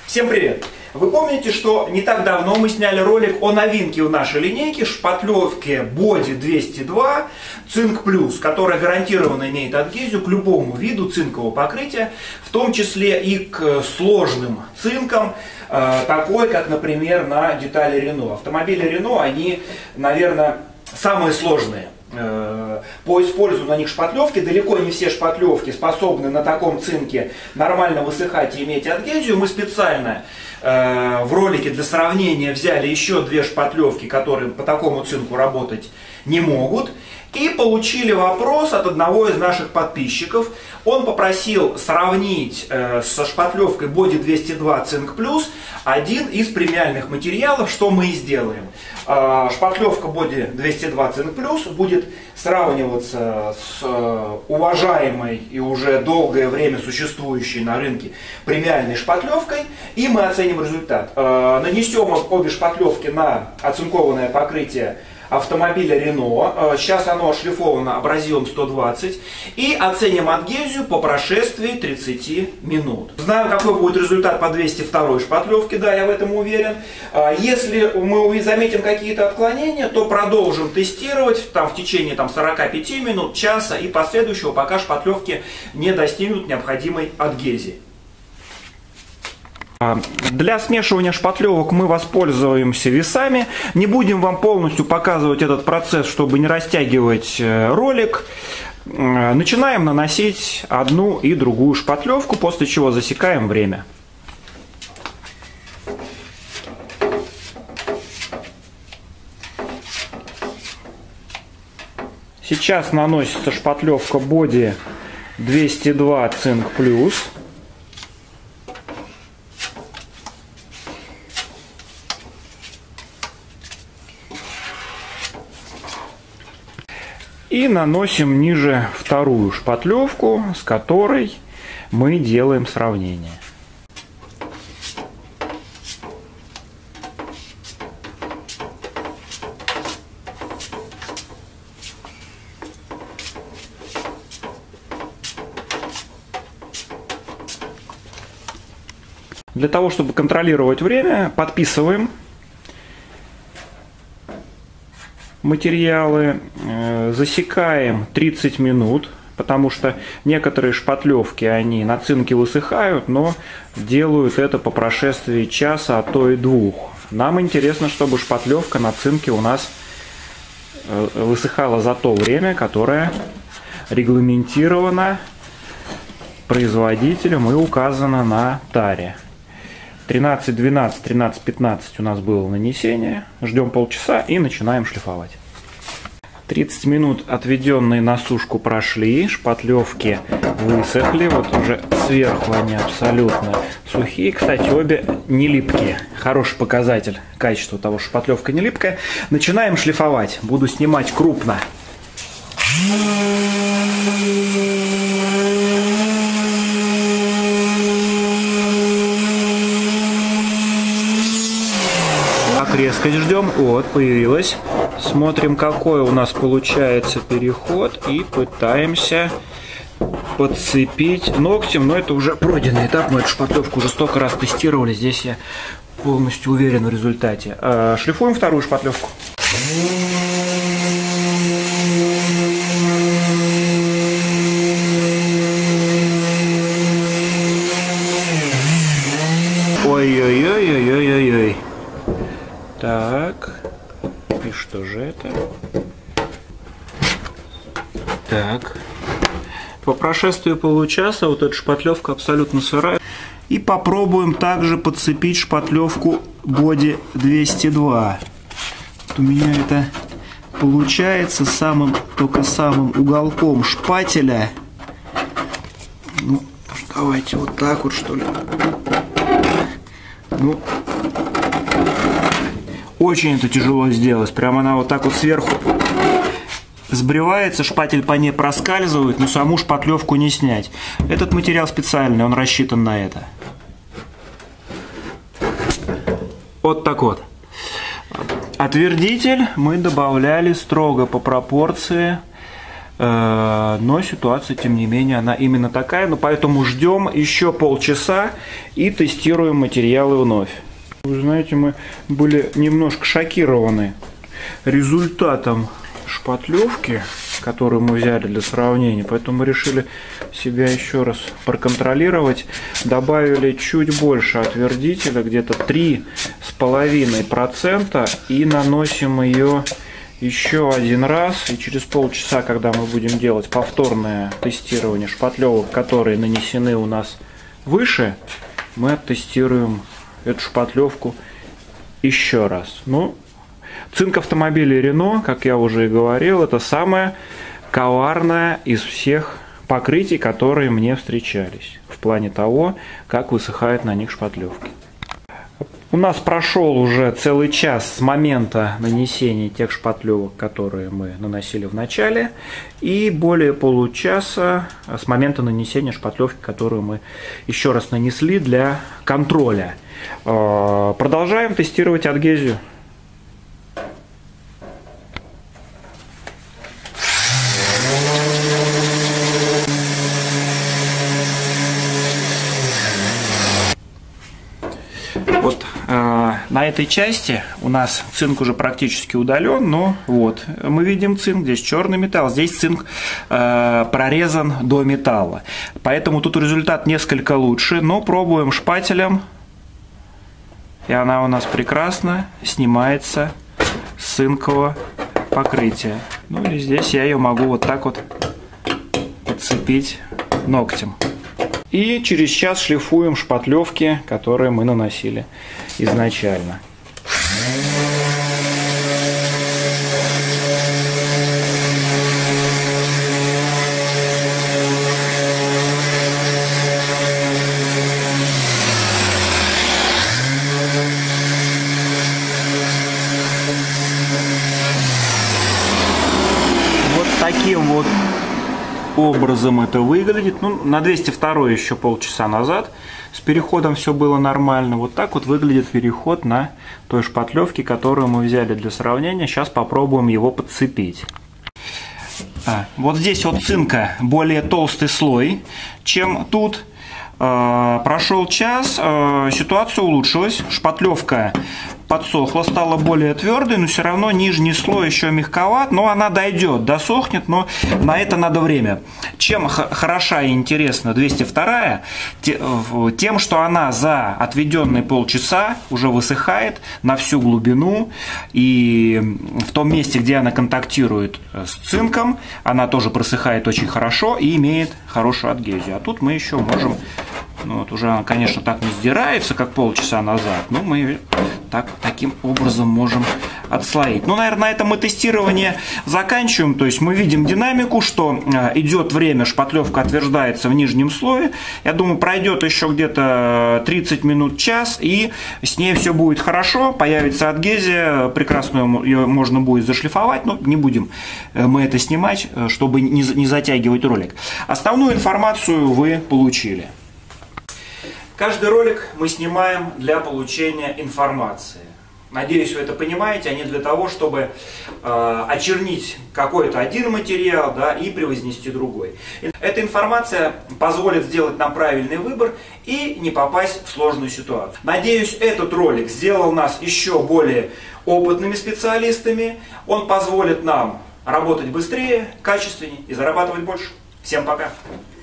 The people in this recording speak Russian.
Всем привет! Вы помните, что не так давно мы сняли ролик о новинке в нашей линейке шпатлевке Body 202 Цинк Плюс, которая гарантированно имеет адгезию к любому виду цинкового покрытия, в том числе и к сложным цинкам, такой, как, например, на детали Renault. Автомобили Renault, они, наверное, самые сложные по использованию на них шпатлевки. Далеко не все шпатлевки способны на таком цинке нормально высыхать и иметь адгезию. Мы специально в ролике для сравнения взяли еще две шпатлевки, которые по такому цинку работать не могут. И получили вопрос от одного из наших подписчиков. Он попросил сравнить со шпатлевкой Body 202 Цинк Плюс один из премиальных материалов, что мы и сделаем. Шпатлевка Body 202 Цинк Плюс будет сравниваться с уважаемой и уже долгое время существующей на рынке премиальной шпатлевкой, и мы оценим результат. Нанесем обе шпатлевки на оцинкованное покрытие автомобиля Renault. Сейчас оно ошлифовано абразивом 120. И оценим адгезию по прошествии 30 минут. Знаем, какой будет результат по 202 шпатлевке, да, я в этом уверен. Если мы заметим какие-то отклонения, то продолжим тестировать в течение 45 минут, часа и последующего, пока шпатлевки не достигнут необходимой адгезии. Для смешивания шпатлевок мы воспользуемся весами. Не будем вам полностью показывать этот процесс, чтобы не растягивать ролик. Начинаем наносить одну и другую шпатлевку, после чего засекаем время. Сейчас наносится шпатлевка Body 202 Цинк Плюс. И наносим ниже вторую шпатлевку, с которой мы делаем сравнение. Для того, чтобы контролировать время, подписываем материалы, засекаем 30 минут, потому что некоторые шпатлевки, они на цинке высыхают, но делают это по прошествии часа, а то и двух. Нам интересно, чтобы шпатлевка на цинке у нас высыхала за то время, которое регламентировано производителем и указано на таре. 13:12, 13:15 у нас было нанесение. Ждем полчаса и начинаем шлифовать. 30 минут, отведенные на сушку, прошли. Шпатлевки высохли. Вот уже сверху они абсолютно сухие. Кстати, обе не липкие. Хороший показатель качества того, что шпатлевка не липкая. Начинаем шлифовать. Буду снимать крупно. Резкость ждем. Вот, появилась. Смотрим, какой у нас получается переход. И пытаемся подцепить ногтем. Но это уже пройденный этап. Мы эту шпатлевку уже столько раз тестировали. Здесь я полностью уверен в результате. Шлифуем вторую шпатлевку. Ой-ой-ой-ой-ой-ой-ой. Так, и что же это? Так, по прошествии получаса вот эта шпатлевка абсолютно сырая. И попробуем также подцепить шпатлевку Body 202. Вот у меня это получается только самым уголком шпателя. Ну, давайте вот так вот, что ли. Ну, очень это тяжело сделать. Прямо она вот так вот сверху сбривается, шпатель по ней проскальзывает, но саму шпатлевку не снять. Этот материал специальный, он рассчитан на это. Вот так вот. Отвердитель мы добавляли строго по пропорции но ситуация, тем не менее, она именно такая. Но поэтому ждем еще полчаса и тестируем материалы вновь. Вы знаете, мы были немножко шокированы результатом шпатлевки, которую мы взяли для сравнения, поэтому мы решили себя еще раз проконтролировать. Добавили чуть больше отвердителя, где-то 3,5%, и наносим ее еще один раз. И через полчаса, когда мы будем делать повторное тестирование шпатлевок, которые нанесены у нас выше, мы оттестируем эту шпатлевку еще раз. Ну, цинк автомобилей Renault, как я уже и говорил, это самое коварное из всех покрытий, которые мне встречались в плане того, как высыхают на них шпатлевки. У нас прошел уже целый час с момента нанесения тех шпатлевок, которые мы наносили в начале, и более получаса с момента нанесения шпатлевки, которую мы еще раз нанесли для контроля. Продолжаем тестировать адгезию. Вот на этой части у нас цинк уже практически удален, но вот мы видим цинк, здесь черный металл, здесь цинк прорезан до металла. Поэтому тут результат несколько лучше, но пробуем шпателем, и она у нас прекрасно снимается с цинкового покрытия. Ну и здесь я ее могу вот так вот подцепить ногтем. И через час шлифуем шпатлевки, которые мы наносили изначально. Вот таким вот образом это выглядит. Ну, на 202 еще полчаса назад с переходом все было нормально. Вот так вот выглядит переход на той шпатлевке, которую мы взяли для сравнения. Сейчас попробуем его подцепить. Вот здесь вот цинка более толстый слой, чем тут. Прошел час, ситуация улучшилась, шпатлевка подсохла, стала более твердой, но все равно нижний слой еще мягковат, но она дойдет, досохнет, но на это надо время. Чем хороша и интересна 202, тем, что она за отведенные полчаса уже высыхает на всю глубину, и в том месте, где она контактирует с цинком, она тоже просыхает очень хорошо и имеет хорошую адгезию. А тут мы еще можем... Ну, вот уже она, конечно, так не сдирается, как полчаса назад, но мы ее таким образом можем отслоить. Ну, наверное, на этом мы тестирование заканчиваем. То есть мы видим динамику, что идет время, шпатлевка отверждается в нижнем слое. Я думаю, пройдет еще где-то 30 минут, час, и с ней все будет хорошо, появится адгезия, прекрасно ее можно будет зашлифовать, но не будем мы это снимать, чтобы не затягивать ролик. Основную информацию вы получили. Каждый ролик мы снимаем для получения информации. Надеюсь, вы это понимаете, а не для того, чтобы очернить какой-то один материал, да, и превознести другой. Эта информация позволит сделать нам правильный выбор и не попасть в сложную ситуацию. Надеюсь, этот ролик сделал нас еще более опытными специалистами. Он позволит нам работать быстрее, качественнее и зарабатывать больше. Всем пока!